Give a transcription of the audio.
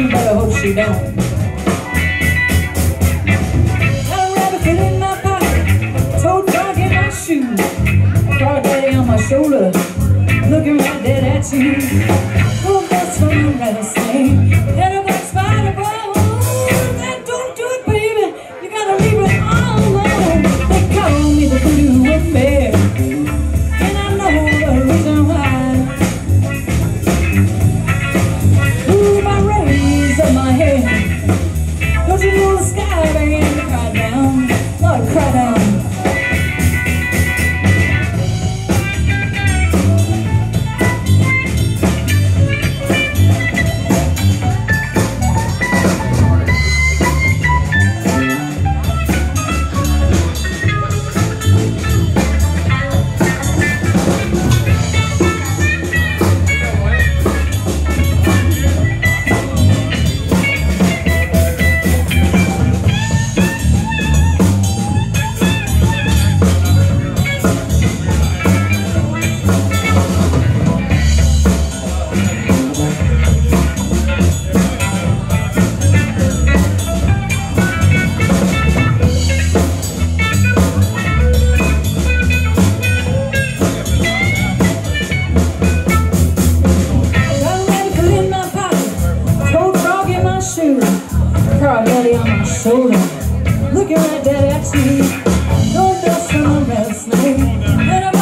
you better hope she don't. Got a rabbit foot in my pocket, toad frog in my shoe, crawdaddy on my shoulder, looking right dead at you. Oh, that's from a rattlesnake, head of a spider bone. That don't do it, baby, you gotta leave it all alone. They call me the blue affair, and I know the reason why. Ooh, my rays of my hair, don't you know the sky began to cry down, Lord, cry down. Crawdaddy on my shoulder, looking right dead at you. No dust from a rattlesnake, and